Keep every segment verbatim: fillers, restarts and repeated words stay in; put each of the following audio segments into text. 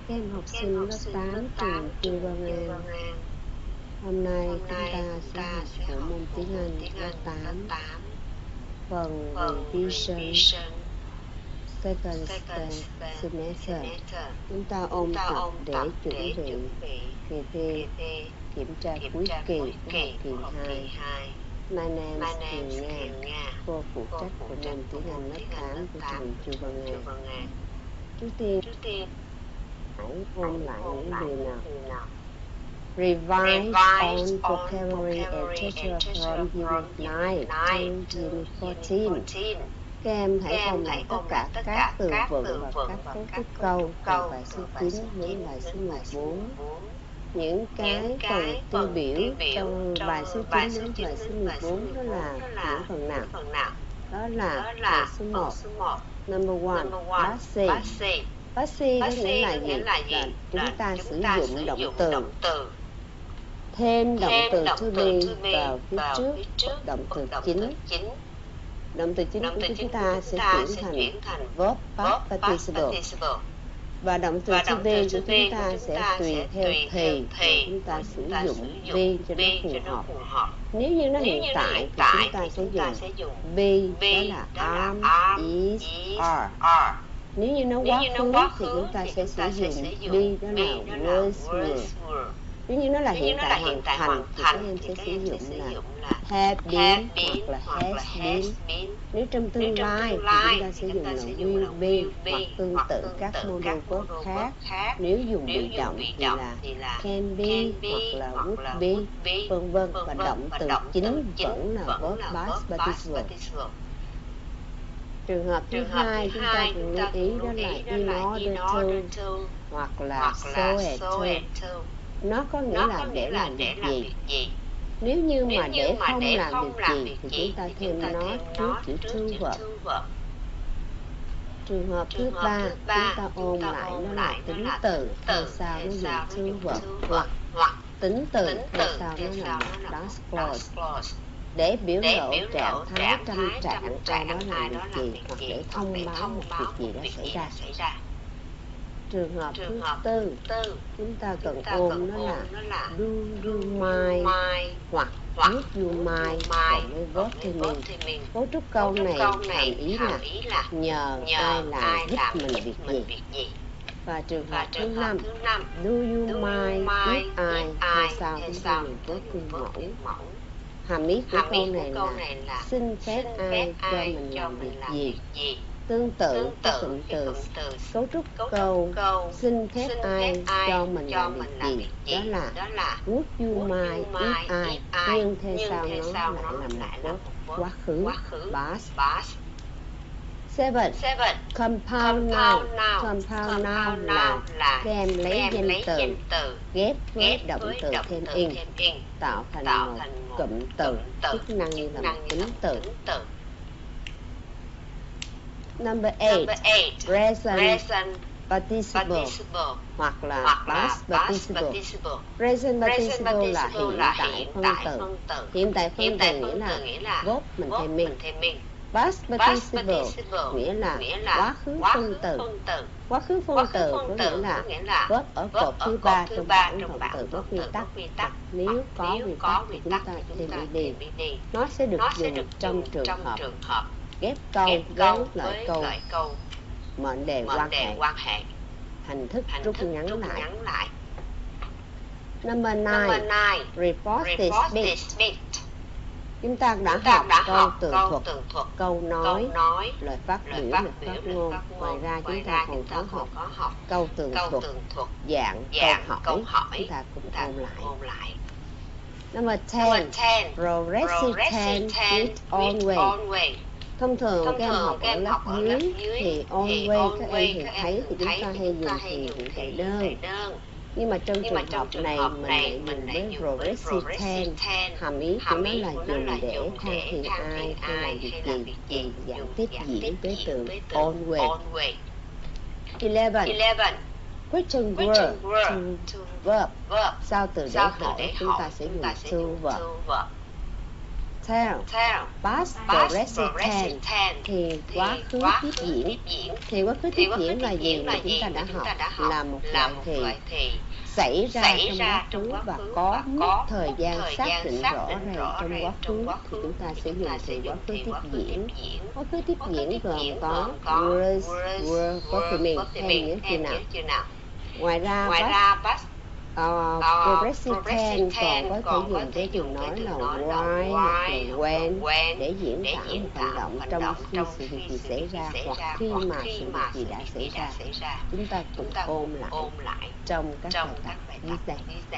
Các em học sinh lớp tám trường Chu Văn An. Hôm nay chúng ta sẽ học của môn tiếng Anh lớp tám, phần revision second semester. Chúng ta ôn tập để chuẩn bị kỳ thi kiểm tra cuối kỳ của học kỳ hai. My name is Kiều Nga, cô phụ trách của môn tiếng Anh lớp tám của trường Chu Văn An. Trước tiên hãy ôn lại những điều nào. Revise on vocabulary and literature from Unit nine to Unit fourteen. Các em hãy ôn lại tất cả các từ vựng và các cấu trúc câu từ bài số chín đến bài số mười bốn. Những cái phần tiêu biểu trong bài số chín đến bài số mười bốn đó là những phần nào? Đó là bài số một. Number one, passive. Passive có nghĩa là gì? Là chúng ta sử dụng động từ thêm động từ to be vào phía trước động từ chính. Động từ chính của chúng ta sẽ chuyển thành verb past participle. Và động từ to be của chúng ta sẽ tùy theo thì chúng ta sử dụng be cho nó phù hợp. Nếu như nó hiện tại thì chúng ta sẽ dùng be, đó là am, is, are. Nếu như nó quá khứ thì chúng ta sẽ sử dụng be, đó là was, were. Nếu như nó là hiện tại hoàn thành thì các em sẽ sử dụng là have been hoặc là has been. Nếu trong tương lai thì chúng ta sẽ dùng là will be hoặc tương tự các modal verb khác. Nếu dùng bị động thì là can be hoặc là would be, vân vân. Và động từ chính vẫn là verb past participle. Trường hợp thứ hai chúng ta cần lưu ý đó là in order to hoặc là so and to. Nó có nghĩa là để làm việc gì. Nếu như mà để không làm việc gì thì chúng ta thêm nó trước chữ to verb. Trường hợp thứ ba chúng ta ôn lại nó là tính từ, theo sau nó dùng to verb, hoặc tính từ theo sau nó là past clause. Để biểu lộ trạng thái tâm trạng ai đó làm việc gì hoặc để thông báo một việc gì đó xảy ra. Trường hợp thứ tư chúng ta cần ôn đó là do you mind hoặc would you mind cộng với verb to mean. Cấu trúc câu này hàm ý là nhờ ai làm giúp mình việc gì. Và trường hợp thứ năm, do you mind if I, hay sao chúng ta dùng verb tương mẫu. Hàm ý của câu này là xin phép ai cho mình làm việc gì. Tương tự với cụm từ cấu trúc câu xin phép ai cho mình làm việc gì, đó là would you mind if I, nhưng theo sau nó lại là một quá khứ past. Seven. Compound noun. Compound noun là các em lấy danh từ ghép với động từ thêm in tạo thành một cụm từ chức năng như là một tính từ. Number eight, present participle hoặc là past participle. Present participle là hiện tại phân từ. Hiện tại phân từ nghĩa là verb mình thêm mình. Past participle nghĩa là quá khứ phân từ. Quá khứ phân từ có nghĩa là verb ở cột thứ ba trong bảng động từ có quy tắc. Nếu có quy tắc thì chúng ta thêm ed. Nó sẽ được dùng trong trường hợp ghép câu với lợi câu, mệnh đề quan hệ, hành thức rút ngắn lại. Number nine, report the speech. Chúng ta đã học câu tường thuật, câu nói, lời phát biểu, lời phát ngôn. Ngoài ra chúng ta còn có học câu tường thuật, dạng câu hỏi, chúng ta cũng ôn lại. Number ten, progressive tense with always. Thông thường các em học ở lớp dưới thì always các em thì thấy thì chúng ta hay dùng thì hiện tại đơn. Nhưng mà trong trường hợp này mình lại dùng với progressive tense. Hàm ý của nó là dùng để thay thì ai hay làm việc gì, gì dạng tiếp diễn với từ always. Eleven. Question word to verb. Sau từ để hỏi chúng ta sẽ dùng to verb. tell, past progressive tense thì quá khứ tiếp diễn. Thì quá khứ tiếp diễn là gì mà chúng ta đã học? Là một loại thì xảy ra trong quá khứ và có mốc thời gian xác định rõ ràng trong quá khứ thì chúng ta sẽ dùng từ quá khứ tiếp diễn. Quá khứ tiếp diễn gồm có was, were, có từ miền theo nghĩa chữ nào. Ngoài ra past uh, progressive tense còn có thể dùng với từ nói là why hoặc là when để diễn tả một hành động trong khi sự việc gì xảy ra hoặc khi mà sự việc gì đã xảy ra. Chúng ta cùng ôn lại trong các bài tập dưới đây.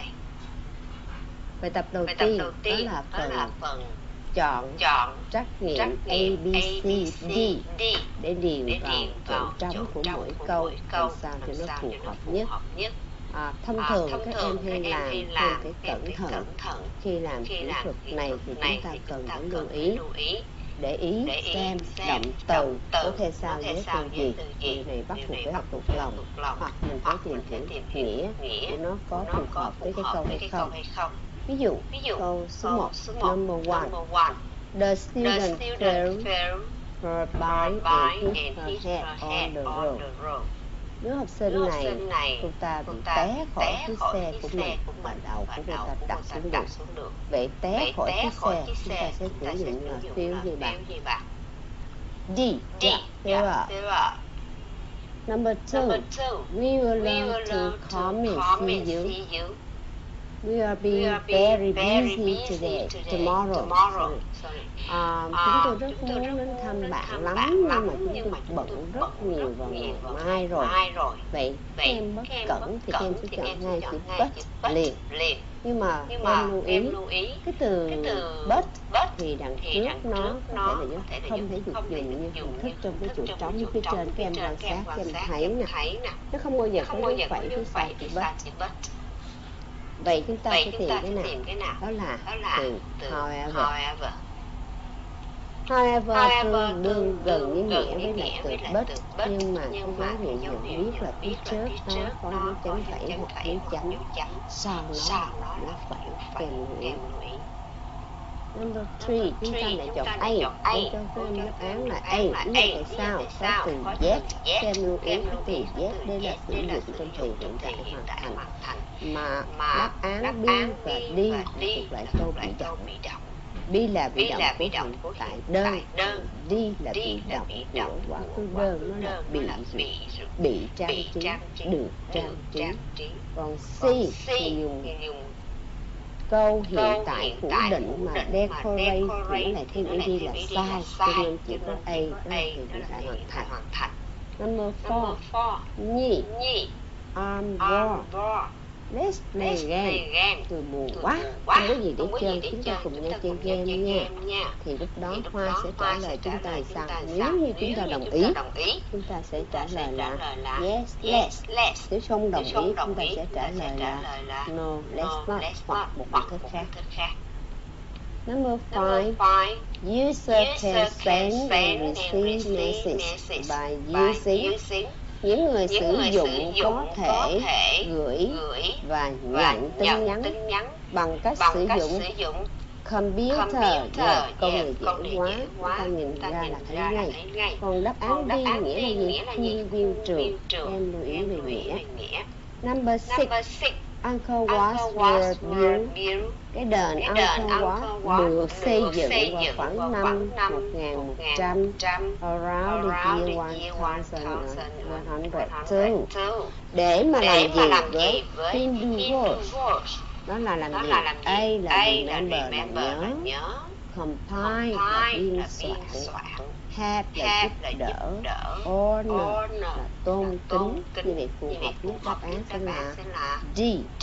Bài tập đầu tiên đó là phần chọn trắc nghiệm A, B, C, D để điền vào chỗ trống của mỗi câu làm sao cho nó phù hợp nhất. À, thông thường các em hay làm theo cái cẩn thận. Khi làm kỹ thuật này thì chúng ta cần phải lưu ý để ý xem động từ có thể sao với từ gì. Điều này bắt buộc phải học thuộc lòng hoặc mình phải tìm hiểu nghĩa của nó có phù hợp với cái câu hay không. Ví dụ câu số một, number one, the student fell her bike and hit her head on the road. Đứa học sinh này, cô ta bị té khỏi chiếc xe của mình và đầu của cô ta đập xuống đường. Vậy té khỏi chiếc xe, chúng ta sẽ sử dụng là feel như bạn. D, yeah, feel up. Number two, we will learn to come and see you. We are being very busy today, tomorrow. À, chúng tôi rất muốn đến thăm bạn lắm nhưng mà chúng tôi bận rất nhiều vào ngày mai rồi. Vậy em bất cẩn thì em sẽ chọn ngay chữ but liền. Nhưng mà em lưu ý cái từ but thì đằng trước nó có thể là không thể được dùng như hình thức trong cái chỗ trống phía trên. Các em quan sát cho em thấy nè, nó không bao giờ có dấu phẩy phía sau chữ but. Vậy chúng ta sẽ tìm cái nào? Đó là từ however. However tương đương gần như nghĩa với lại từ but, nhưng mà cái dấu hiệu nhận biết là phía trước nó có dấu chấm phẩy hoặc dấu chấm, sau nó nó phẩy kèm lưu ý. Number three, chúng ta lại chọn A để cho các em đáp án là A. Lý do tại sao? Có từ Z, các em lưu ý cái từ Z đây là sử dụng trong từ hiện tại hoàn thành, mà đáp án B và D thuộc lại câu bị động. B là bị động của hiện tại đơn, D là bị động của quá khứ đơn, nó là bị bị trang trí, được trang trí. Còn C thì dùng câu hiện tại phủ định mà decorate nghĩa là thêm ed là sai, cho nên chỉ có A đó là hiện tại hoàn thành. Number four, nhi, I'm bored. Let's play game. Tôi buồn quá, không có gì để chơi, chúng ta cùng nhau chơi game nha. Thì lúc đó Hoa sẽ trả lời chúng ta sao? Nếu như chúng ta đồng ý, chúng ta sẽ trả lời là yes, let's. Nếu không đồng ý, chúng ta sẽ trả lời là no, let's not, hoặc một hình thức khác. Number five, user can send and receive message by using. Những người sử dụng có thể gửi và nhận tin nhắn bằng cách sử dụng computer. Yeah, công nghệ dễ quá, chúng ta nhìn ra là thấy ngay. Còn đáp án đi nghĩa là gì? Thiên viên trường. Em lưu ý về nghĩa. Number six, Angkor Wat were built. Cái đền Angkor Wat được xây dựng vào khoảng năm một nghìn một trăm, around the year one thousand one hundred two. Để mà làm gì với Hindu words? Đó là làm gì? A là remember là nhớ, compile là biên soạn, help là giúp đỡ, honor là tôn kính. Như vậy phù hợp nhất đáp án sẽ là D.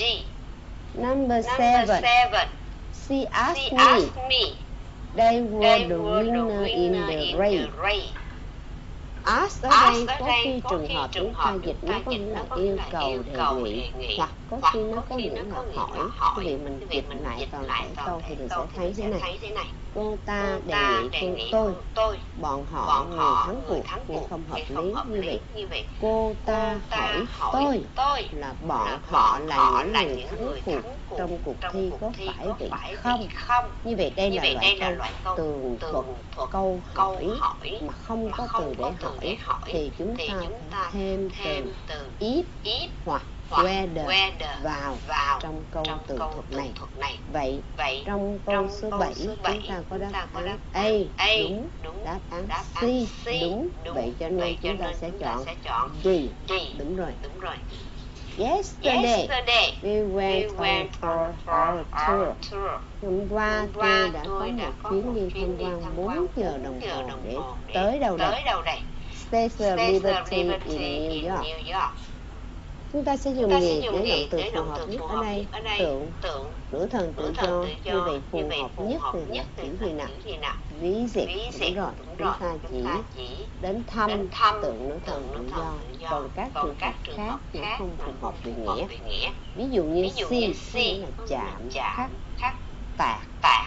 Number seven, she asked me, they were the winner in the race. Ask ở đây có khi trường hợp chúng ta dịch nó có nghĩa là yêu cầu, đề nghị, hoặc có khi nó có nghĩa là hỏi. Vì mình dịch lại toàn thể câu thì mình sẽ thấy thế này. Cô ta đề nghị phương tôi, tôi bọn họ người thắng cuộc nhưng không hợp lý như vậy. Cô ta hỏi tôi là bọn họ là những người thắng cuộc trong cuộc thi có phải vậy không? Như vậy đây là loại câu tường thuật, câu hỏi mà không có từ để hỏi thì chúng ta phải thêm từ if hoặc whether vào trong câu tường thuật này. Vậy trong câu số bảy chúng ta có đáp án A đúng, đáp án C đúng. Vậy cho nên chúng ta sẽ chọn D. Đúng rồi. Yesterday we went on for our tour. Hôm qua tôi đã có một chuyến đi tham quan bốn giờ đồng hồ để tới đâu đây? Statue of Liberty in New York. Chúng ta sẽ dùng gì để làm từ phù hợp nhất ở đây? Tượng, nữ thần tự do. Như vậy phù hợp nhất thì là chữ gì nào? Visit. Đúng rồi. Chúng ta chỉ đến thăm tượng nữ thần tự do. Còn các trường hợp khác nó không phù hợp về nghĩa. Ví dụ như see, nghĩa là chạm, khắc, tạc.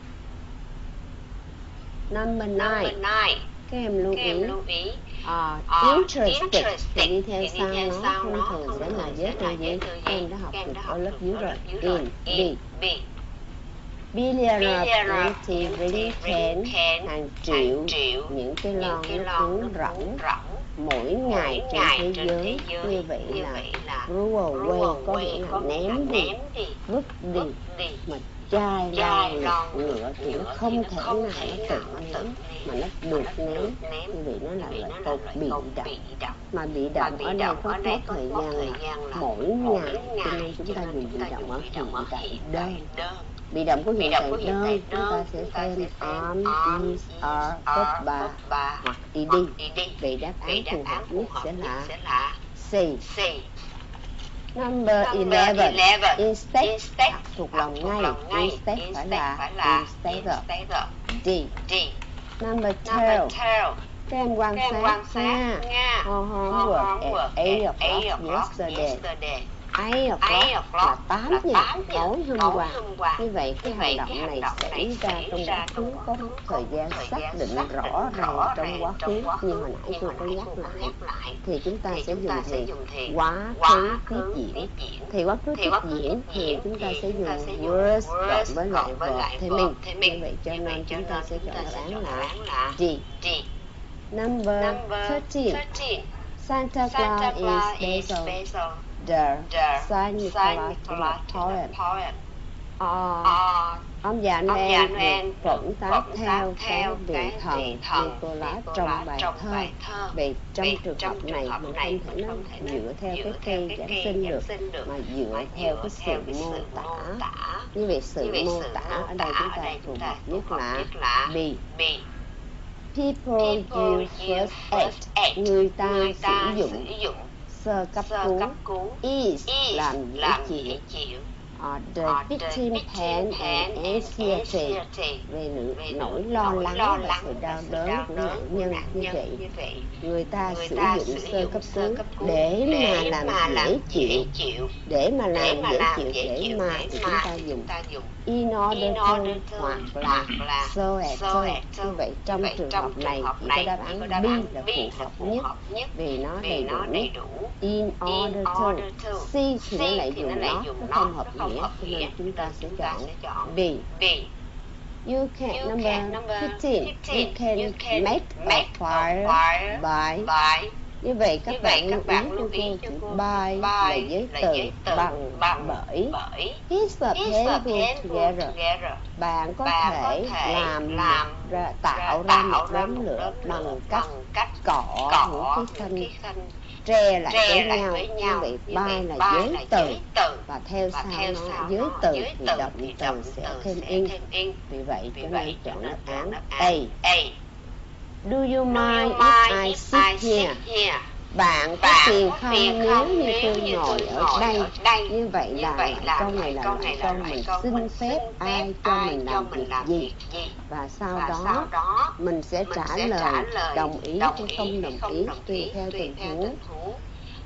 Number nine. Các em lưu ý. Uh, interested thì đi theo sau nó thông thường sẽ là giới từ gì? Em đã học được ở lớp dưới rồi. In, B. Billionaire plenty really can, hàng triệu những cái lon nó cứng rỗng mỗi ngày trên thế giới. Như vậy là throw away có nghĩa là ném đi, vứt đi. Mà chai lon nhựa thì nó không thể nào nó tự ném mà nó được ném. Như vậy nó là loại câu bị động. Mà bị động ở đây có mất thời gian là mỗi ngày, cho nên chúng ta dùng bị động ở hiện tại đơn. Bị động của hiện tại đơn chúng ta sẽ thêm am, is, are, verb ba hoặc ed. Vậy đáp án phù hợp nhất sẽ là C. Number eleven. Instead thuộc lòng ngay. Instead phải là instead of. D. Number twelve. Các em quan sát nha. Our homework at eight o'clock yesterday. eight o'clock là tám giờ tối hôm qua. Như vậy cái hành động này xảy ra trong quá khứ có thời gian xác định rõ ràng trong quá khứ, nhưng hồi nãy tôi có nhắc lại. Thì chúng ta sẽ dùng gì? Quá khứ tiếp diễn. Thì quá khứ tiếp diễn thì chúng ta sẽ dùng was cộng với lại verb thêm mình. Như vậy cho nên chúng ta sẽ chọn đáp án là D. Number thirteen. Santa Claus is based on The Saint Nicholas poem. Uh, ông già Noel được phỏng tác theo cái vị thần Nicholas trong bài thơ. Vậy trong trường hợp này mình không thể nói dựa theo cái cây Giáng sinh được, mà dựa theo cái sự mô tả. Như vậy sự mô tả ở đây chúng ta phù hợp nhất là B. People use first aid. Người ta sử dụng sơ cấp cứu. Is làm dễ chịu. Uh, the victim pain and anxiety về nỗi lo lắng và sự đau đớn của nạn nhân. Như vậy người ta sử dụng sơ cấp cứu để mà làm dễ chịu, để mà làm dễ chịu để mà thì chúng ta dùng in order to hoặc là so as so. Như vậy trong trường hợp này chỉ có đáp án B là phù hợp nhất vì nó đầy đủ. In order to. C thì nó lại dùng nó, nó không hợp nghĩa, cho nên chúng ta sẽ chọn B. You can number fifteen. You can make a fire by. Như vậy các bạn lưu ý cho cô chữ by là giới từ bằng bởi. He's a pen together. Bạn có thể làm ra, tạo ra một đốm lửa bằng cách cọ những cái thanh tre lại với nhau. Như vậy by là giới từ và theo sau nó giới từ thì động từ sẽ thêm in. Vì vậy cho nên chọn đáp án A. Do you mind if I sit here? Bạn có phiền không nếu như tôi ngồi ở đây? Như vậy là loại câu này là loại câu mình xin phép ai cho mình làm việc gì, và sau đó mình sẽ trả lời đồng ý hay không đồng ý tùy theo tình huống.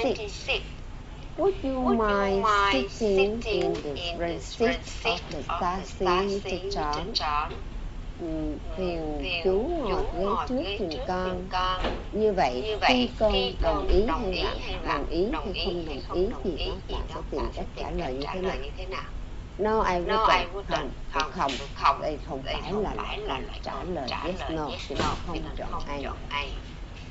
twenty-six. Would you mind sitting in the front seat of the taxi, Mister John? Ừ, phiền chú ngồi ghế trước giùm con. Như vậy, khi con đồng ý hay là đồng ý hay không đồng ý gì đó, bạn sẽ tìm cách trả lời như thế nào? No, I wouldn't. Không, tôi không. Đây không phải là loại trả lời yes, no, thì nó không chọn A.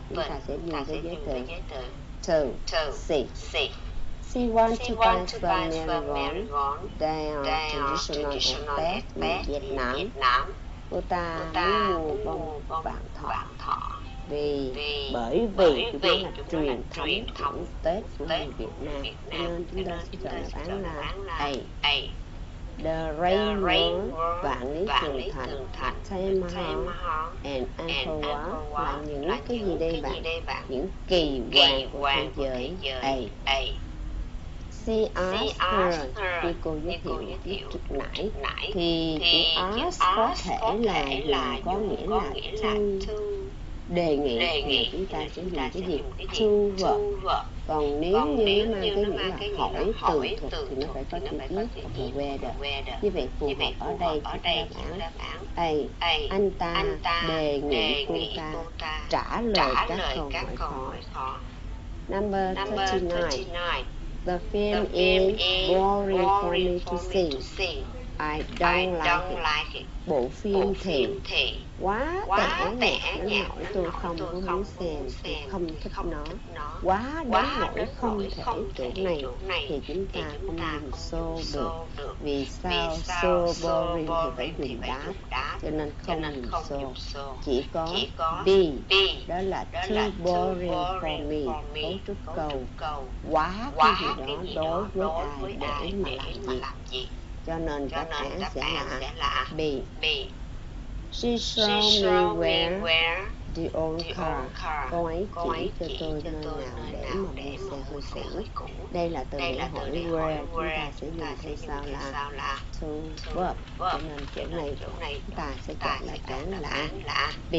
chúng ta sẽ dùng với giới từ to, see. She wants to buy from Mary Wong. They are traditional pets in Vietnam. Cô ta muốn mua bông vạn thọ vì bởi vì chúng nó là truyền thống của Tết của người Việt Nam, cho nên chúng ta sẽ chọn đáp án là A. The Rainbow, vạn lý trường thành, Taj Mahal and Angkor Wat là những cái gì đây bạn? Những kỳ quan của thế giới. A. See us here, như cô giới thiệu trước nãy, thì chữ ask có thể là dùng có nghĩa là to, đề nghị, thì chúng ta sẽ dùng cái gì? To verb. Còn nếu như nó mang cái nghĩa là hỏi từ thuật thì nó phải có chữ is hoặc là whether. Như vậy phù hợp ở đây có đáp án A. Anh ta đề nghị cô ta trả lời các câu hỏi khó. Number thirty-nine. The film is boring for me to see. I don't like it. Bộ phim thì quá tẻ nhạt đến nỗi tôi không có muốn xem, tôi không thích nó. Quá đến nỗi không thể chỗ này thì chúng ta không dùng so được. Vì sao so boring thì phải dùng that, cho nên không dùng so. Chỉ có B, đó là too boring for me, cấu trúc câu quá cái gì đó đối với ai để mà làm gì. Cho nên đáp án sẽ là B. She showed me where the old car. Cô ấy chỉ cho tôi nơi nào để mà mua xe hơi cũ. Đây là từ để hỏi where, chúng ta sẽ dùng thay sau là to verb. Cho nên chỗ này chúng ta sẽ chọn đáp án là B.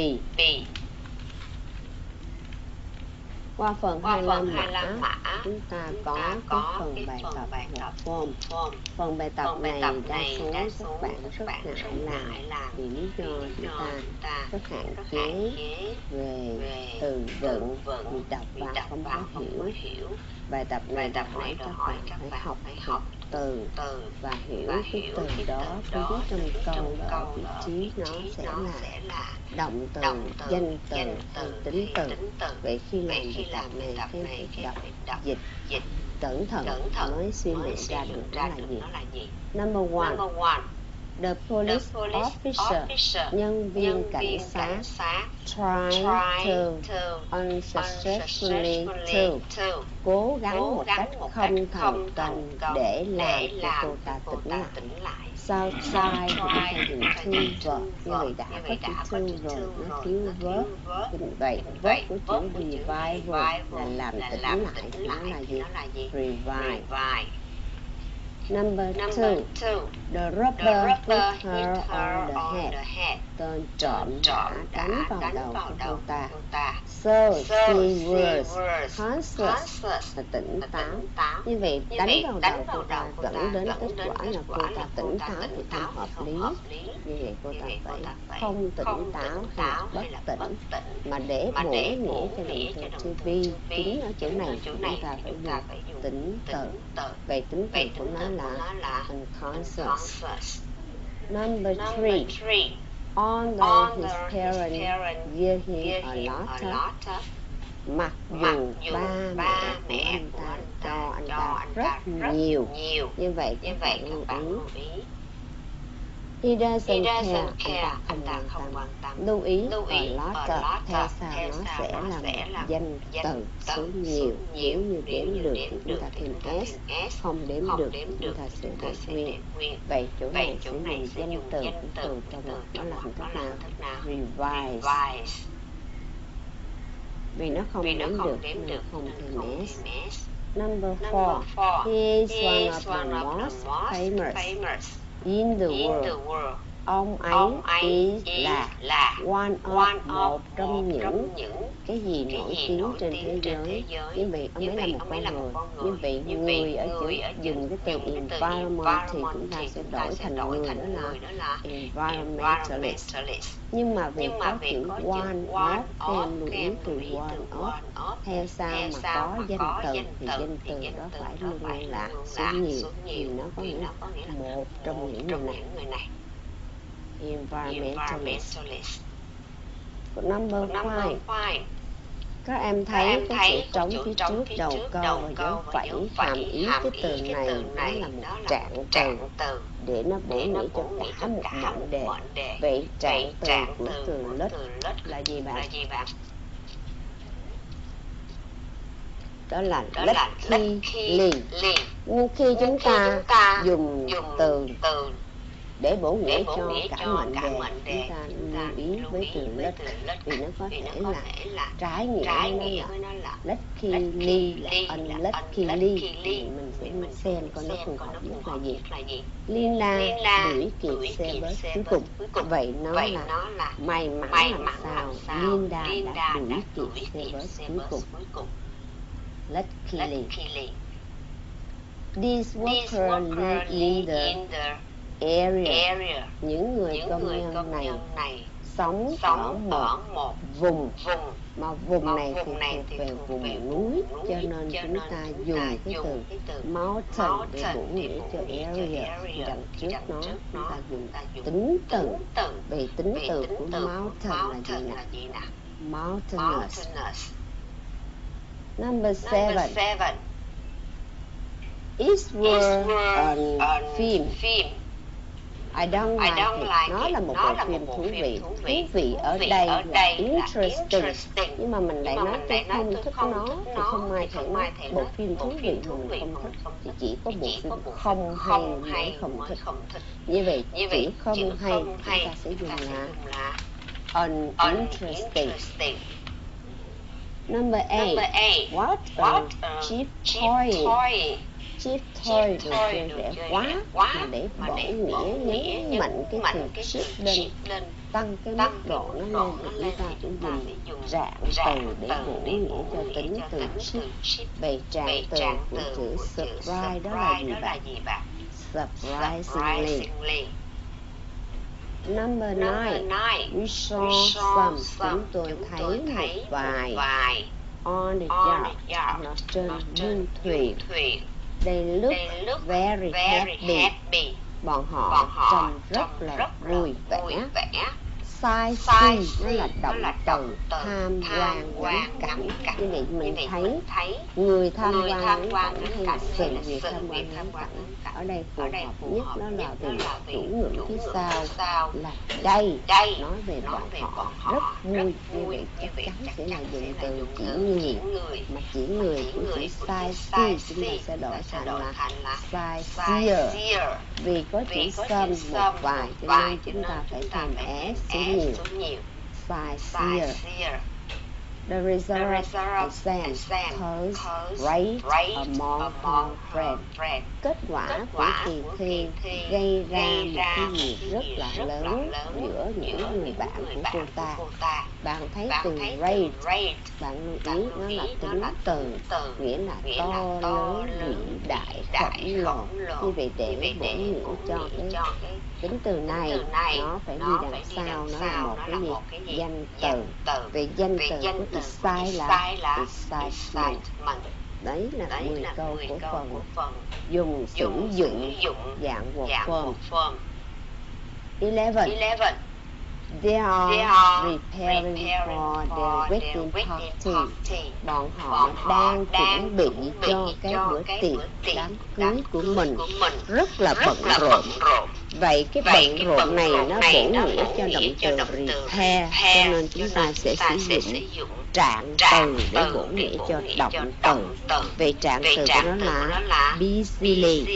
Qua phần hai mươi lăm mã, chúng ta có cái phần bài tập một form. Phần bài tập này đa số các bạn rất ngại làm vì lý do chúng ta rất hạn chế về từ vựng, vì đọc và không có hiểu. Bài tập này đòi hỏi các bạn phải học học từ và hiểu cái từ đó phía trong câu ở vị trí nó sẽ là động từ, danh từ hay tính từ. Vậy khi làm bài tập này các em phải đọc dịch cẩn thận mới suy nghĩ ra được đó là gì. Number one. The police officer, nhân viên cảnh sát, tried to unsuccessfully to, cố gắng một cách không thành công để làm cho cô ta tỉnh lại. Sau try thì chúng ta dùng to verb, như vậy đã có chữ to rồi, nó thiếu verb. Vậy verb của chữ revive là làm tỉnh lại, nó là gì? Revive. Number two. The robber hit her on the head. Tên trộm đã đánh vào đầu của cô ta. So she was conscious, là tỉnh táo. Như vậy đánh vào đầu cô ta dẫn đến kết quả là cô ta tỉnh táo thì không hợp lý. Như vậy cô ta phải không tỉnh táo hoặc bất tỉnh. Mà để bổ nghĩa cho động từ to be chính ở chỗ này chúng ta phải dùng tỉnh tự. Vậy tính từ của nó là unconscious. Number three. Although his parents gave him a lot of, mặc dù ba mẹ của anh ta cho anh ta rất nhiều. Như vậy các bạn lưu ý. He doesn't care, anh ta không quan tâm. Lưu ý a lot of theo sau nó sẽ là một danh từ số nhiều. Nếu như đếm được thì chúng ta thêm s, không đếm được chúng ta sẽ để nguyên. Vậy chỗ này sẽ dùng danh từ của từ trong một, nó là hình thức nào? Revise. Vì nó không đếm được nên không thêm s. Number four. He is one of the most famous in the world. Ông ấy is là one of, một trong những cái gì nổi tiếng trên thế giới. Như vậy ông ấy là một con người. Như vậy người ở chỗ dùng cái từ environment thì chúng ta sẽ đổi thành người, đó là environmentalist. Nhưng mà vì có chữ one of, thêm lưu ý từ one of theo sau mà có danh từ thì danh từ đó phải luôn luôn là số nhiều, thì nó có nghĩa là một trong những người này. Environmentalist. Number five. Các em thấy cái chữ trống phía trước đầu câu và dấu phẩy hàm ý cái từ này nó là một trạng từ để nó bổ nghĩa cho cả một mệnh đề. Vậy trạng từ của từ let là gì bạn? đó là luckily. Nhưng khi chúng ta dùng từ để bổ nghĩa cho cả mệnh đề, chúng ta lưu ý với từ luck, vì nó có thể là trái nghĩa với nó là luckily là unluckily, thì mình sẽ xem coi nó phù hợp nhất là gì. Lina đuổi kịp xe bus cuối cùng, vậy nó là may mắn làm sao Linda đã đuổi kịp xe bus cuối cùng. Luckily. These workers live in the area. Những người công nhân này sống ở một vùng, mà vùng này thì thuộc về vùng núi, cho nên chúng ta dùng cái từ mountain để bổ nghĩa cho area. Đằng trước nó chúng ta dùng tính từ. Về tính từ của mountain là gì nào? Mountainous. Number seven. It's worth on film. I don't like it. Nó là một bộ phim thú vị. Thú vị ở đây là interesting. Nhưng mà mình lại nói tôi không thích nó, thì không ai thể nói bộ phim thú vị mà mình không thích. Thì chỉ có bộ phim không hay mới không thích. Như vậy chỉ không hay chúng ta sẽ dùng là uninteresting. Number eight. What a cheap toy. Cheap toy được chơi rẻ quá, mà để bổ nghĩa nhấn mạnh cái từ cheap lên, tăng cái mức độ nó lên, thì chúng ta cũng dùng trạng từ để bổ nghĩa cho tính từ cheap. Về trạng từ của chữ surprise đó là gì bạn? Surprisingly. Number nine. We saw some. Chúng tôi thấy một vài on the yacht, nó trên du thuyền. They look very happy. Bọn họ trông rất là vui vẻ. Sightseeing nó là động từ tham quan ngắm cảnh. Như vậy mình thấy người tham quan ngắm cảnh hay là sự việc tham quan ngắm cảnh. Ở đây phù hợp nhất đó là từ chủ ngữ phía sau là đây, nói về bọn họ rất vui. Như vậy chắc chắn sẽ là dùng từ chỉ người, mà chỉ người của chữ sightseeing chúng ta sẽ đổi thành là sightseer. Vì có chữ some một vài cho nên chúng ta phải thêm s số nhiều. Sightseer. The result exam was great among her friends. Kết quả của kỳ thi gây ra một cái gì rất là lớn giữa những người bạn của cô ta. Bạn thấy từ great, bạn lưu ý nó là tính từ, nghĩa là to lớn, vĩ đại, khổng lồ. Như vậy để bổ nghĩa cho cái tính từ này, nó phải đi đằng sau, nó là một cái gì? Danh từ. Về danh từ của từ sai là excitement. Đấy là mười câu của phần dùng sử dụng dạng verb form. eleven. They are preparing for their wedding party. Bọn họ đang chuẩn bị cho cái bữa tiệc đám cưới của mình, rất là bận rộn. Vậy cái bận rộn này nó bổ nghĩa cho động từ prepare, cho nên chúng ta sẽ sử dụng trạng từ để bổ nghĩa cho động từ. Về trạng từ của nó là busily.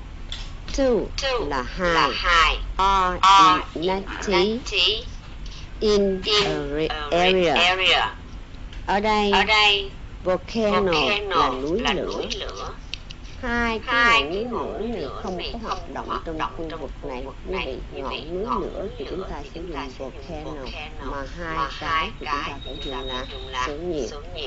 Two là hai. Are in in area. Ở đây volcano là núi lửa. Hai cái ngọn núi lửa này không có hoạt động trong khu vực này. Như vậy ngọn núi lửa thì chúng ta sẽ dùng volcano, mà hai cái thì chúng ta phải dùng là số nhiều.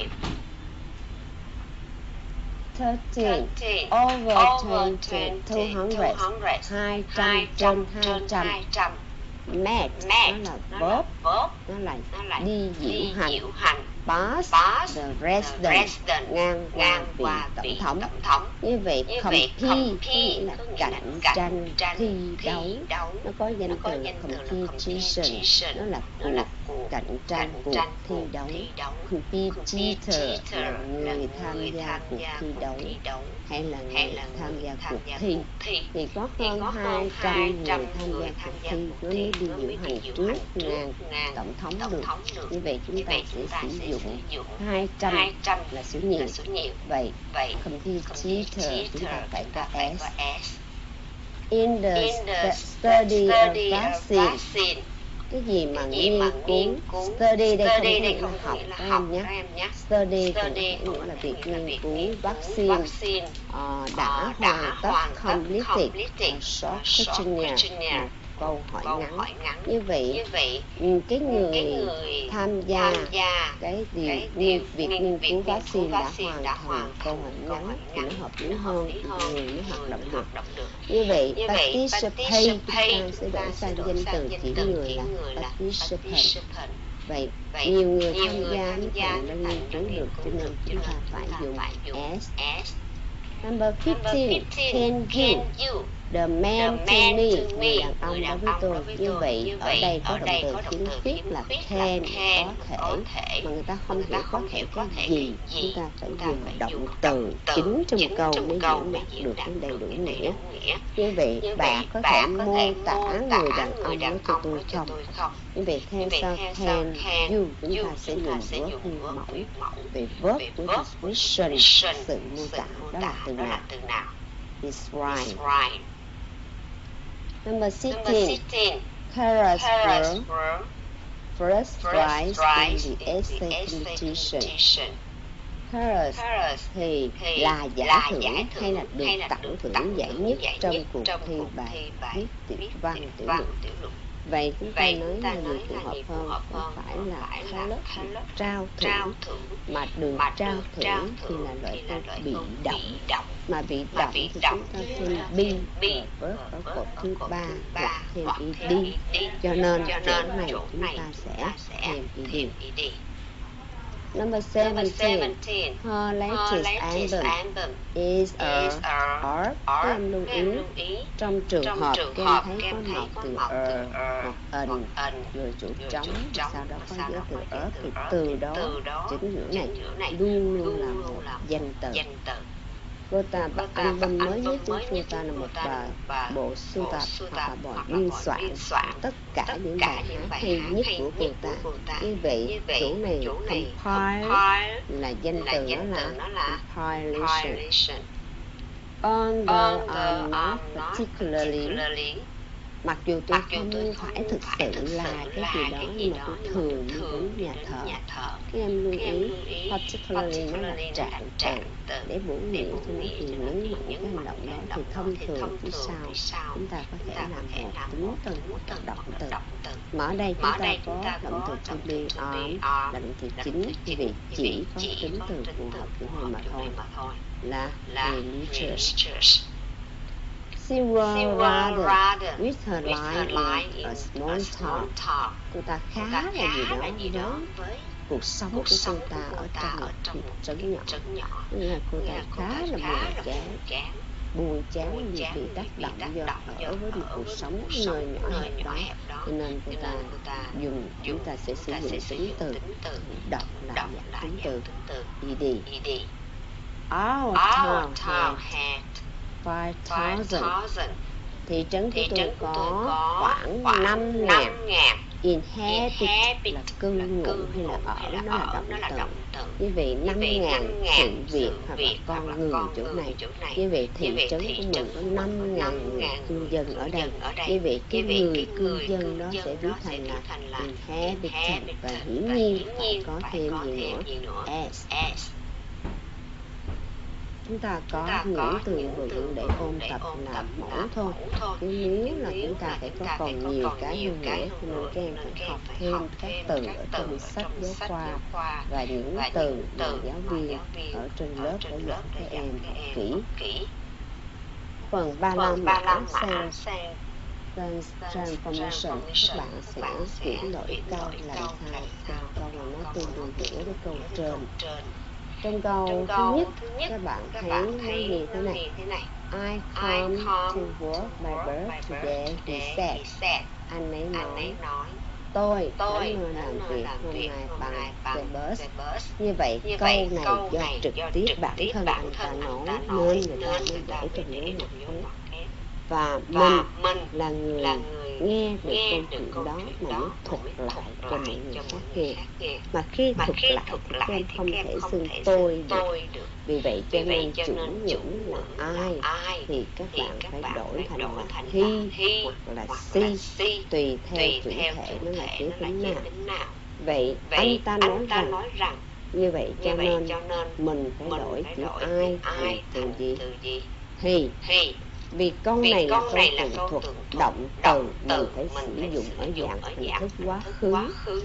thirteen. Over ten to two hundred. Hai trăm trên hai trăm. Met nó là verb, nó là đi diễu hành. Pass the resident, ngang qua vị tổng thống. Như vậy compete nghĩa là cạnh tranh, thi đấu. Nó có danh từ competition, nó là cuộc cạnh tranh, cuộc thi đấu. Competitor là người tham gia cuộc thi đấu hay là người tham gia cuộc thi. Thì có hơn hai trăm người tham gia cuộc thi nó mới đi diễu hành trước ngang tổng thống được. Như vậy chúng ta sẽ sử dụng dụng hai trăm là số nhiều. Vậy competitor chúng ta phải có S. In the study of vaccine, cái gì mà nghiên cứu, study đây không có nghĩa là học các em nhé. Study cũng có nghĩa là việc nghiên cứu vaccine uh, đã hoàn tất, completed, a short questionnaire, một câu hỏi ngắn. Như vậy cái người tham gia cái điều nghiên, việc nghiên cứu vaccine đã hoàn thành câu hỏi ngắn thì nó hợp lý hơn, người mới hoạt động được. Như vậy participate chúng ta sẽ đổi sang danh từ chỉ người là participant. Vậy nhiều người tham gia mới thành ra nghiên cứu được, cho nên chúng ta phải dùng S. Number fifteen, can you? The man to me, người đàn ông đối với tôi. Như vậy ở đây có động từ chính thuyết là can, có thể, mà người ta không hiểu có thể cái gì, chúng ta phải dùng động từ chính trong câu mới diễn đạt được cái đầy đủ nghĩa. Như vậy bạn có thể mô tả người đàn ông nói cho tôi không? Như vậy theo sau can you chúng ta sẽ dùng verb nguyên mẫu. Về verb của description, sự mô tả đó là từ nào? Describe. Number sixteen, Kara's were first prize in the essay competition. Kara's thì là giải thưởng hay là được tặng thưởng giải nhất trong cuộc thi bài viết tiểu văn tiểu luận. Vậy chúng ta nói là điều phù hợp hơn không phải là Carlos được trao thưởng, mà được trao thưởng thì là loại câu bị động, mà bị động thì chúng ta thêm be rồi với ở cột thứ ba hoặc thêm ed, cho nên chỗ này chúng ta sẽ thêm ed. Number seventeen, her latest album is a art. Các em lưu ý trong trường hợp các em thấy có một từ er hoặc ẩn rồi chỗ trống, sau đó có giới từ ớt thì từ đó chính ngữ này luôn luôn là một danh từ. Cô ta bắt album mới nhất của cô ta là một bài bộ sưu tập hoặc là bài biên soạn tất cả những bài hát hay nhất của cô ta. Như vậy chỗ này compile là danh từ, nó là compilation. Although I'm not particularly, mặc dù tôi không phải thực sự là cái gì đó, nhưng mà tôi thường đi đến nhà thờ. Các em lưu ý particularly nó là trạng từ, để bổ nghĩa cho nó thì nhấn mạnh cái hành động đó. Thì thông thường phía sau chúng ta có thể làm một tính từ động từ, mà ở đây chúng ta có động từ to be on là động từ chính, vì chỉ có tính từ phù hợp của này mà thôi, là religious. She was rather with her life in a small town. Cô ta khá là gì đó với cuộc sống của cô ta ở trong một thị trấn nhỏ. Nên là cô ta khá là buồn chán, buồn chán vì bị tác động do ở với một cuộc sống nơi nhỏ hẹp đó. Cho nên cô ta dùng, chúng ta sẽ sử dụng tính từ động là dạng tính từ ed. Our town had five thousand. Thị trấn của tôi có khoảng năm ngàn. Inhabit là cư ngụ hay là ở, nó là động từ. Như vậy năm ngàn sự việc hoặc là con người chỗ này. Như vậy thị trấn của mình có năm ngàn người cư dân ở đây. Như vậy cái người cư dân đó sẽ viết thành là inhabitant, và hiển nhiên phải có thêm gì nữa? S. Chúng ta có những từ vựng để ôn tập làm mẫu thôi, chứ nếu là chúng ta phải có còn nhiều cái hơn nữa, cho nên các em phải học thêm các từ ở trong sách giáo khoa và những từ mà giáo viên ở trên lớp để dạy các em học kỹ. Phần ba la mã sang transformation, các bạn sẽ chuyển đổi câu làm sao cho câu mà nó tương đương giữa với câu trên. Trong câu thứ nhất, các bạn thấy nói gì thế này? I come to work by bus today, he said. Anh ấy nói, tôi đến nơi làm việc hôm nay bằng xe bus. Như vậy câu này do trực tiếp bản thân anh ta nói nên người ta mới để trong dấu ngoặc kép. Và mình là người nghe được câu chuyện đó mà muốn thuật lại cho mọi người khác nghe. Mà khi thuật lại thì các em không thể xưng tôi được. Vì vậy cho nên chủ ngữ là ai thì các bạn phải đổi thành là he hoặc là she, tùy theo chủ thể nó là kế tính nào. Vậy anh ta nói rằng, như vậy cho nên mình phải đổi chữ ai thành từ gì? He. Vì câu này là câu tường thuật, động từ mình phải sử dụng ở dạng hình thức quá khứ.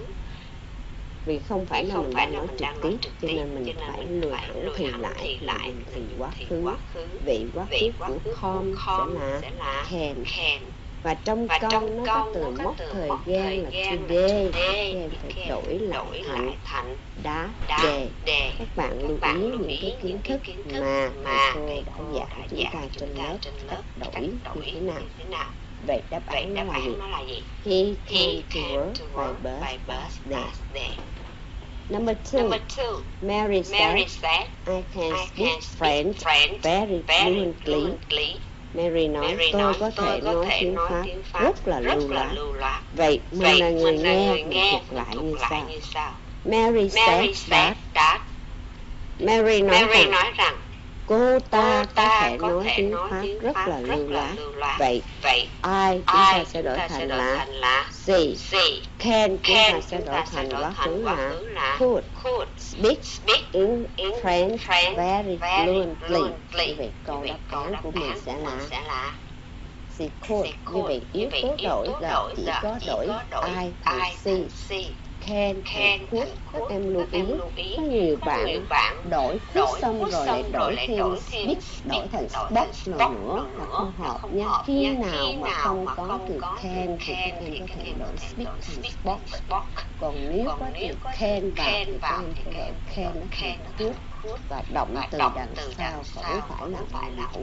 Vì không phải là mình đang nói trực tiếp, cho nên mình phải lừa hẳn thì lại là dùng từ quá khứ. Vậy quá khứ của com sẽ là can. Và trong câu nó có từ mốc thời gian là today, các em phải đổi lại thành đã đề. Các bạn lưu ý những cái kiến thức mà thầy cô đã dạy chúng ta trên lớp cách đổi như thế nào. Vậy đáp án nó là gì? He came to work by bus last day. Number two, Mary said, I can speak French very fluently. Mary nói, tôi có thể nói tiếng Pháp rất là lưu loát. Vậy mình là người nghe, mình thuật lại như sau. Mary said that. Mary nói rằng, cô ta có thể nói tiếng Pháp rất là lưu loát. Vậy I chúng ta sẽ đổi thành là she. Can chúng ta sẽ đổi thành quá khứ là could. Speak in French very fluently. Như vậy câu đáp án của mình sẽ là she could. Như vậy yếu tố đổi là chỉ có đổi I thành she. Can, could. Các em lưu ý, có nhiều bạn đổi could xong rồi lại đổi thêm speak, đổi thành spoke rồi nữa là không hợp nha. Khi nào mà không có từ can thì các em có thể đổi speak thành spoke. Còn nếu có từ can vào thì các em phải đổi can nó thành could. Và động từ đằng sau vẫn phải là bài mẫu.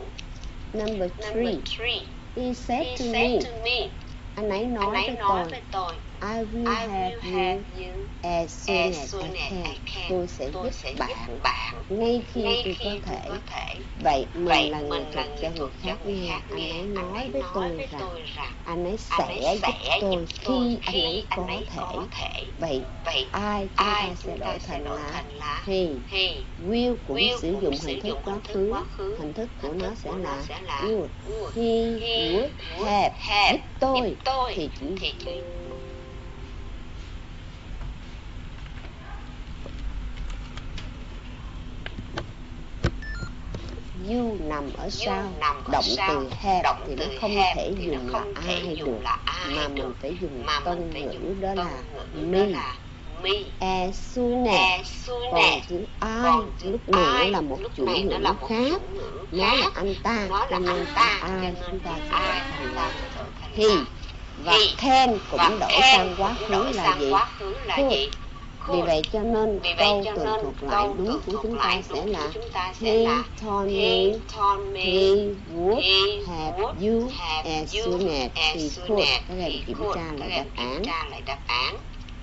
Number three, he said to me, anh ấy nói với tôi, I will have you as soon as I can. Tôi sẽ giúp bạn ngay khi tôi có thể. Vậy mình là người thuật cho người khác nghe. Anh ấy nói với tôi rằng anh ấy sẽ giúp tôi khi anh ấy có thể. Vậy I chúng ta sẽ đổi thành là he. Will cũng sử dụng hình thức quá khứ. Hình thức của nó sẽ là would. He would have giúp tôi thì chỉ you nằm ở sau, động từ have thì nó không thể dùng là ai được, mà mình phải dùng tân ngữ đó là me. As soon as. Còn chữ I lúc này nó là một chủ ngữ khác, nó là anh ta, cho nên I chúng ta sẽ đổi thành là he. Và can cũng đổi sang quá khứ là gì? Could. Vì vậy cho nên câu tường thuật lại đúng của chúng ta sẽ là he told me he would have you as soon as he could. Các em kiểm tra lại đáp án.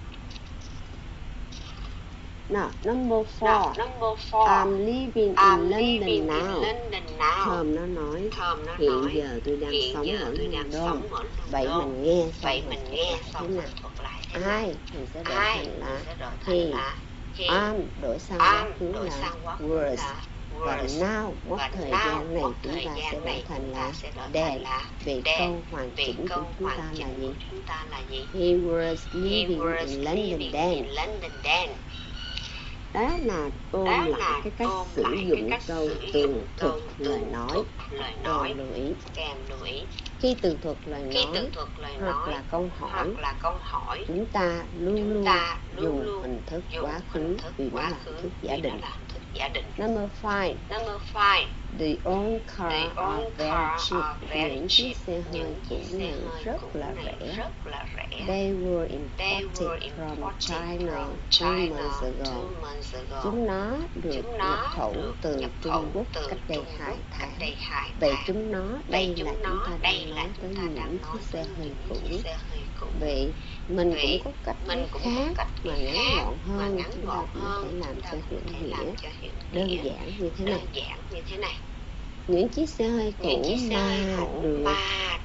Now, number four, I'm living in London now. Thơm nó nói, hiện giờ tôi đang sống ở London. Vậy mình nghe xong rồi thuật lại thế nào? Ai, mình sẽ đổi thành là he. I'm đổi sang quá khứ là was. Và now, mốc thời gian này chúng ta sẽ đổi thành là then. Về câu hoàn chỉnh của chúng ta là gì? He was living in London then. Đó là ôm lại cái cách sử dụng câu tường thuật lời nói. Kèm lưu ý. Khi tường thuật lời nói hoặc là câu hỏi, chúng ta luôn luôn dùng hình thức quá khứ vì nó là hình thức giả định. Number five. The old cars are very cheap. Những chiếc xe hơi cũ này rất là rẻ. They were imported from China two months ago. Chúng nó được nhập khẩu từ Trung Quốc cách đây hai tháng. Vậy chúng nó, đây là chúng ta đang nói tới những chiếc xe hơi cũ. Vậy mình cũng có cách nói khác mà ngắn gọn hơn, chúng ta cũng có thể làm cho hiểu nghĩa đơn giản như thế này. Những chiếc xe hơi cũ mà được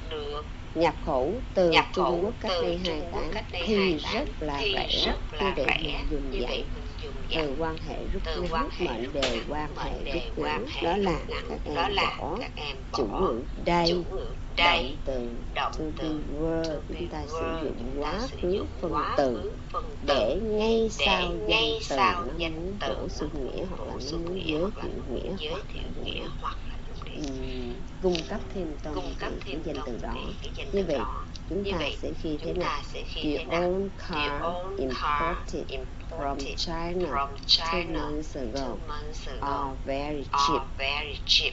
nhập khẩu từ Trung Quốc cách đây hai tháng thì rất là rẻ, như để mình dùng dạng từ quan hệ rút ngắn, mệnh đề quan hệ rút ngắn, đó là các em bỏ chủ ngữ đây, động từ to be were, chúng ta sử dụng quá khứ phân từ để ngay sau danh từ nó muốn bổ sung nghĩa hoặc là nó muốn giới thiệu nghĩa hoặc là um, cung cấp thêm trong cái, cái danh từ đó. Như vậy chúng ta sẽ ghi thế nào? The old car imported from China two months ago are very cheap.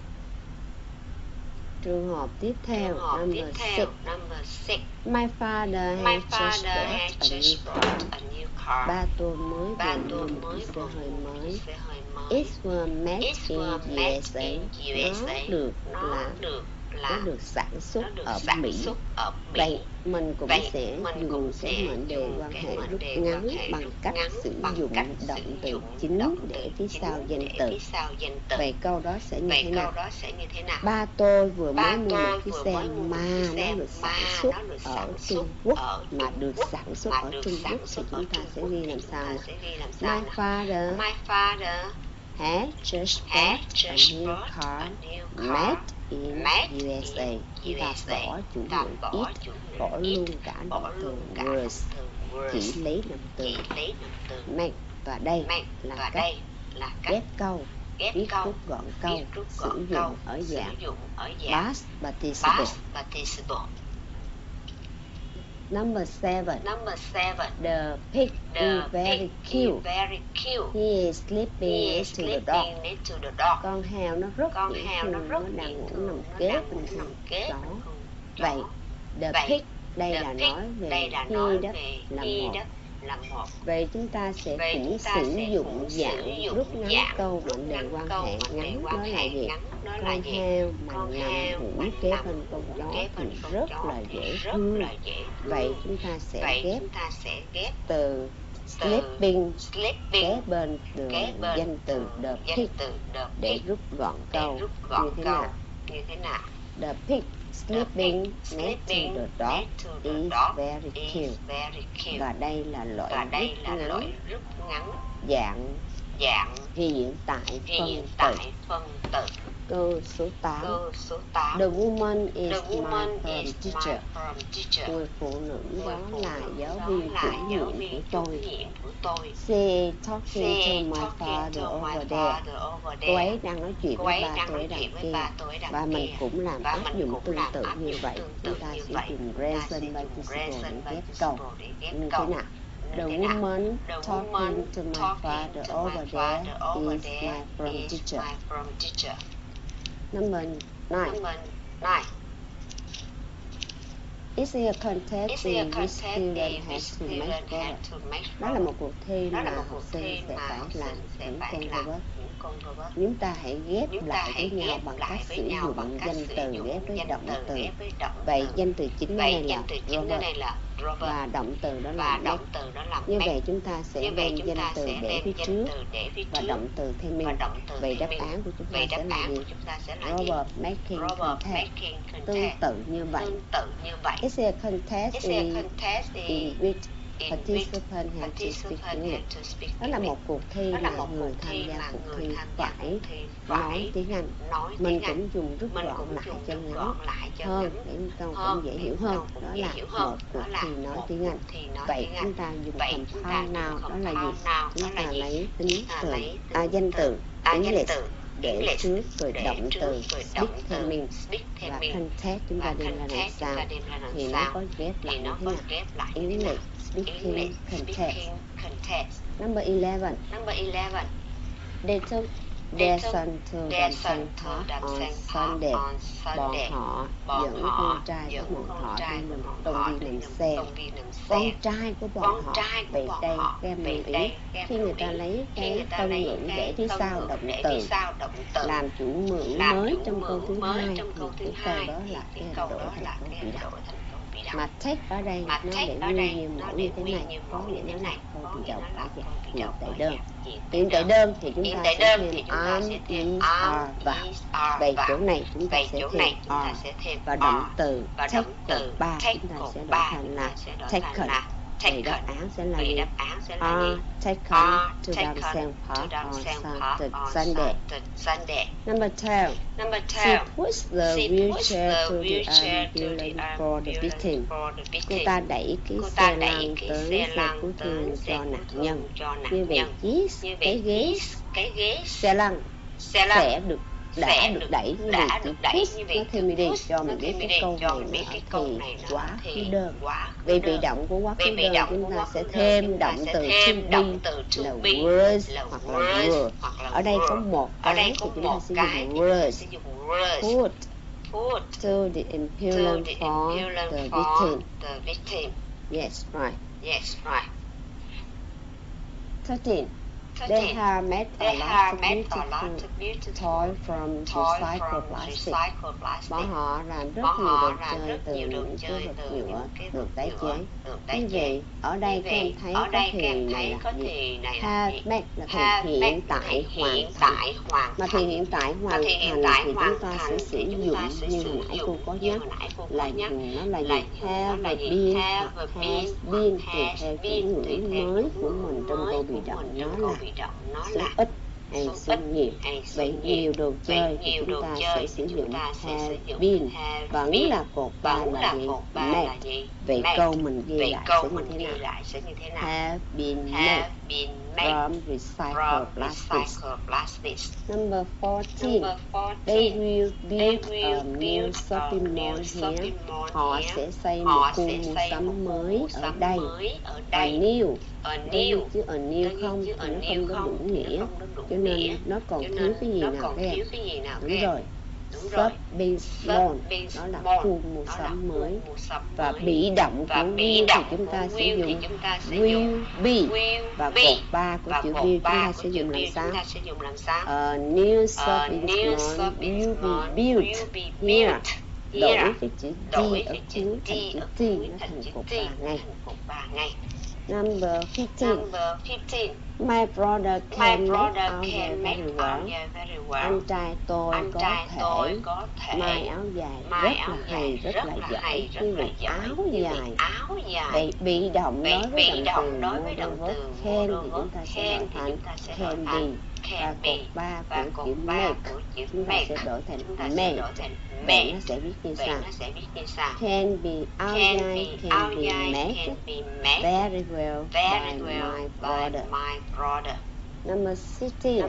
Trường hợp tiếp theo, number six. My father has just bought a new car. Ba tôi mới vừa mua một chiếc xe hơi mới. It was made in u ét a. Nó được là nó được sản xuất ở Mỹ. Vậy mình cũng sẽ dùng cái mệnh đề quan hệ rút ngắn bằng cách sử dụng động từ chính để phía sau danh từ. Vậy câu đó sẽ như thế nào? Ba tôi vừa mới mua một chiếc xe mà nó được sản xuất ở Trung Quốc, mà được sản xuất ở Trung Quốc thì chúng ta sẽ ghi làm sao nào? My father had just bought a new car made in u ét a. Chúng ta bỏ chủ ngữ it, bỏ luôn cả động từ was, chỉ lấy động từ make. Và đây là cách ghép câu, viết rút gọn câu, sử dụng ở dạng past participle. Number seven. The pig is very cute. He is sleeping next to the dog. Con heo nó rất dễ thương, nó đang ngủ nằm kế bên con chó. Vậy, the pig đây là nói về he đó là một. Vậy chúng ta sẽ cũng sử dụng dạng rút ngắn câu mệnh đề quan hệ ngắn, đó là gì? Con heo mà nằm ngủ kế bên con chó thì rất là dễ thương. Vậy chúng ta sẽ ghép từ sleeping kế bên từ danh từ the pig để rút gọn câu như thế nào? The pig sleeping next to the dog is very cute. Và đây là loại rút ngắn dạng hiện tại phân từ. Câu số tám. The woman is my form teacher. Người phụ nữ đó là giáo viên chủ nhiệm của tôi. She is talking to my father over there. Cô ấy đang nói chuyện với ba tôi ở đằng kia. Và mình cũng làm áp dụng tương tự như vậy. Chúng ta sẽ dùng present participle để ghép câu như thế nào? The woman talking to my father over there is my form teacher. Number nine. It's a contest in which students have to make robot. Đó là một cuộc thi mà học sinh sẽ phải làm những con robot. Chúng ta hãy ghép lại với nhau bằng cách sử dụng danh từ ghép với động từ. Vậy danh từ chính đây là robot và động từ đó là make. Như vậy chúng ta sẽ đem danh từ để phía trước và động từ thêm in. Vậy đáp án của chúng ta sẽ là gì? Robot making contest. Tương tự như vậy. It's a contest in, in which participants have to speak English. Đó là một cuộc thi mà người tham gia cuộc thi phải nói tiếng Anh. Mình cũng dùng rút gọn lại cho ngắn hơn để câu cũng dễ hiểu hơn. Đó là một cuộc thi nói tiếng Anh. Vậy chúng ta dùng compound noun, đó là gì? Chúng ta lấy tính từ, à, danh từ English để trước rồi động từ speak thêm in và contest chúng ta đem ra làm sao thì nó có ghép lại như thế nào? English speaking contest. Number eleven. They took their son to dancing park on Sunday. Bọn họ dẫn con trai của bọn họ đi làm công đi làm xe. Con trai của bọn họ. Vậy đây các em lưu ý, khi người ta lấy cái tân ngữ để phía sau động từ làm chủ ngữ mới trong câu thứ hai thì cái câu đó là cái hình đổi thành câu bị động. Mà take ở đây nó để nguyên nhiều mẫu như thế này, có nghĩa nó là câu bị động ở dạng hiện tại đơn. Hiện tại đơn thì chúng ta sẽ thêm am, is, are vào. Vậy chỗ này chúng ta sẽ thêm are và động từ take cột ba chúng ta sẽ đổi thành là taken. Vậy đáp án sẽ là gì? Are taken to Damson Park on Saturday, Sunday. Number twelve. She pushed the wheelchair to the ambulance for the victim. Cô ta đẩy cái xe lăn tới xe cứu thương cho nạn nhân. Như vậy, yes, cái ghế, xe lăn sẽ được đã được đẩy, như vậy chữ push nó thêm đi cho mình biết cái câu này nó thì quá khứ đơn. Vì bị động của quá khứ đơn chúng ta sẽ thêm động từ to be là was hoặc là were. Ở đây có một cái thì chúng ta sẽ dùng was. Put to the ambulance for the victim. Yes, right. Yes, right. thirteen. They have made a lot of beautiful toys from recycled plastic. Bọn họ làm rất nhiều đồ chơi từ những cái vật nhựa được tái chế. Như vậy, ở đây các em thấy có thì này là gì? Have made là thì hiện tại hoàn thành. Mà thì hiện tại hoàn thành thì chúng ta sẽ sử dụng như hồi nãy cô có nhắc là dùng nó là gì? Have been hoặc has been thì theo kiểu ngữ mới của mình trong câu bị động nó là số ít hay số nhiều. Vậy nhiều đồ chơi thì chúng ta sẽ sử dụng have been, vẫn là cột ba là gì? Made. Vậy câu mình ghi lại sẽ như thế nào? Have been made from recycled plastics. Number fourteen. They will build a new shopping mall here. Họ sẽ xây một khu mua sắm mới ở đây. A new. New chứ a new không thì nó không có đủ nghĩa, cho nên nó còn thiếu cái gì nào các em? Đúng rồi, shopping mall đó là khu mua sắm mới. Và bị động của will thì chúng ta sẽ dùng will be, và cột ba của chữ will chúng ta sẽ dùng làm sao? A new shopping mall will be built here. Đổi cái chữ D ở cuối thành chữ T, nó thành cột ba ngay. Number fifteen. My brother can make áo dài very well. Anh trai tôi có thể may áo dài rất là hay, rất là giỏi. Như vậy áo dài. Vậy bị động đối với động từ modal verb can thì chúng ta sẽ đổi thành can be. Và cột ba của chữ make chúng ta sẽ đổi thành made. Vậy nó sẽ viết như sau. Can be áo dài can be made very well by my brother. Number sixteen.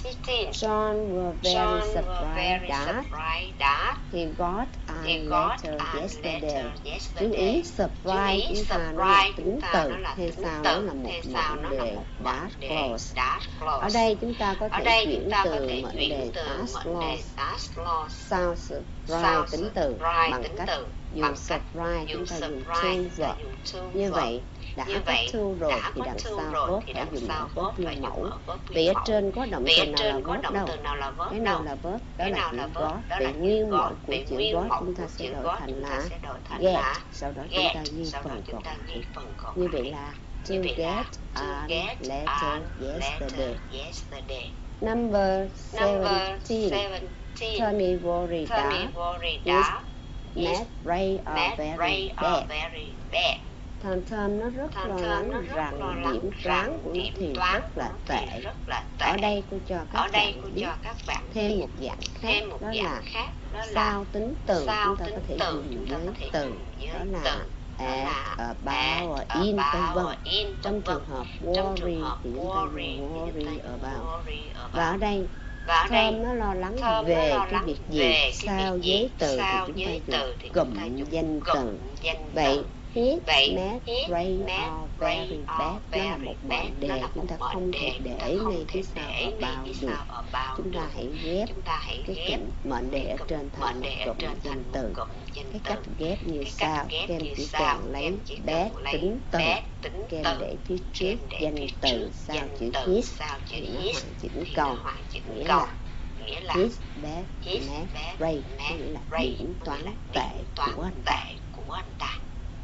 John was very surprised that he got a letter yesterday. Chú ý surprise chúng ta nó là tính từ, hay sao nó là một mệnh đề that close. Ở đây chúng ta có thể chuyển từ mệnh đề as close sau surprise tính từ bằng cách dùng surprise chúng ta dùng to rồi. Như vậy đã có to rồi thì đằng sau verb phải dùng verb như mẫu. Vì ở trên có động từ nào là verb đâu. Cái nào là verb? Đó là chữ got. Vậy nguyên mẫu của chữ got chúng ta sẽ đổi thành là get. Sau đó chúng ta ghi phần còn. Như vậy là to get a letter yesterday. Number seventeen. Tommy worried that his math grades are very bad. Thằng Tom nó rất lo lắng rằng điểm toán của nó thì rất là tệ. Ở đây cô cho các bạn biết thêm một dạng khác, đó là sau tính từ chúng ta có thể dùng với từ đó là at, about, in, vân vân. Trong trường hợp worry thì chúng ta dùng worry about. Và ở đây Tom nó lo lắng về cái việc gì? Sau giấy từ thì chúng ta dùng cụm danh từ. Vậy his math grades are very bad nó là một mệnh đề, chúng ta không thể để ngay phía sau about được. Chúng ta hãy ghép cái cụm mệnh đề ở trên thành một cụm danh từ. Cái cách ghép như sau: kem chỉ cần lấy bad tính từ, kem để phía trước danh từ sau chữ his thì nó hoàn chỉnh câu, nghĩa là his bad math grades, nghĩa là điểm toán tệ của anh ta.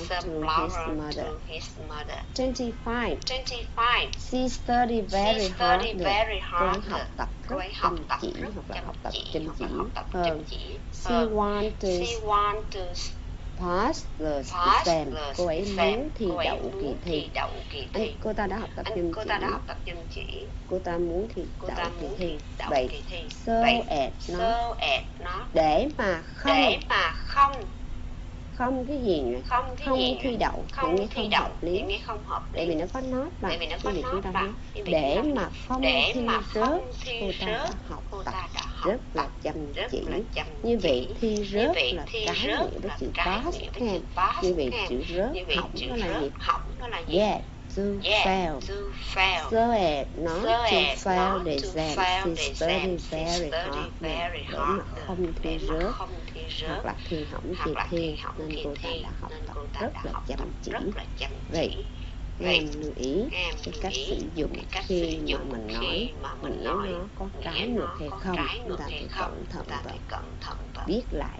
to his flower mother. to his mother. twenty-five. twenty-five. She studied very She studied hard. very Cô ấy hard. học tập Cô rất ấy học chăm tập chỉ rất hoặc là chăm học tập chỉ chăm hoặc chỉ là học tập chăm hơn. chỉ She hơn. want to She want to pass the pass exam. the Cô ấy exam. muốn thi Cô ấy đậu kỳ muốn thi. thi đậu kỳ Anh, thi. cô ta đã học tập Anh, chăm cô chỉ. ta đã học tập chăm chỉ. Cô ta muốn thi Cô đậu ta kỳ muốn thi. thi đậu Vậy, kỳ thi. so Vậy, at nó so at nó để mà không để mà không không cái gì nữa, không cái không gì thi nữa. đậu thì Không nghe thi không đậu hợp thì lý. nghe không hợp Tại lý. vì nó có nói Tại bằng vì nó có cái việc nói chúng ta bằng nói cái việc để chúng ta mà nói. không để thi mà rớt, không thi cô ta rớt, đã học cô tập ta đã rất là chăm chỉ. Như vậy thi rớt là trái nghĩa với chữ pass thêm. Như vậy chữ rớt hỏng nó là gì? Get to fail. Zoe nói to fail the exam. She studied very hard. Để mà không thi rớt hoặc là thi hỏng kỳ thi, nên cô ta đã học tập rất là chăm chỉ. Vậy em lưu ý cái cách sử dụng khi mà mình nói mình nói nó có trái ngược hay không, chúng ta phải cẩn thận và viết lại.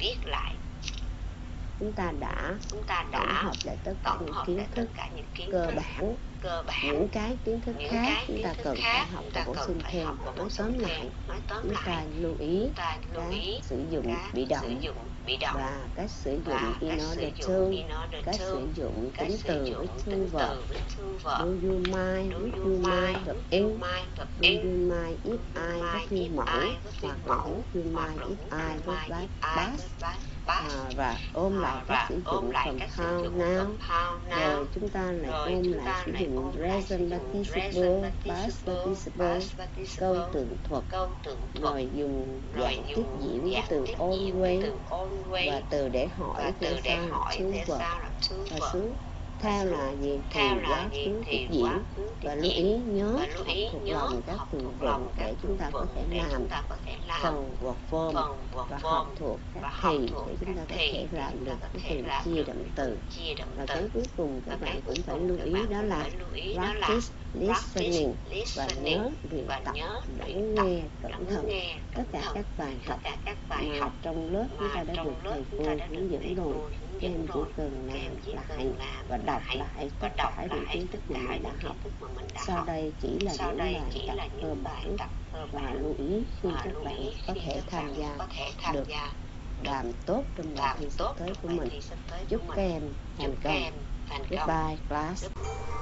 Chúng ta đã tổng hợp lại tất cả những kiến thức cơ bản, những cái kiến thức khác chúng ta cần phải học và bổ sung thêm. Nói tóm lại, chúng ta lưu ý cái sử dụng bị động và cách sử dụng in order to, cách sử dụng tính từ với to verb. Do you mind, would you mind verb in, do you mind if I với phiên mẫu, hoặc là would you mind if I với like past. À, và ôm lại cách sử dụng compound noun, rồi chúng ta lại ôm lại sử dụng present participle, past participle, câu tượng thuật, rồi dùng dạng tiếp diễn với từ always và từ để hỏi theo sau là to verb, và số theo là gì thì quá khứ tiếp diễn. Và lưu ý nhớ học thuộc lòng các từ vựng để chúng ta có thể làm phần và form, và học thuộc các thì để chúng ta có thể làm được cái từ chia động từ. Và cái cuối cùng các bạn cũng phải lưu ý đó là practice listening, và nhớ luyện tập lắng nghe cẩn thận. Tất cả các bài tập mà trong lớp chúng ta đã được thầy cô hướng dẫn rồi, các em chỉ cần làm lại và đọc lại tất cả những kiến thức mà mình đã học. Sau đây chỉ là những bài tập cơ bản, và lưu ý khi các bạn có thể tham gia được làm tốt trong bài thi sắp tới của mình. Chúc các em thành công. Goodbye class.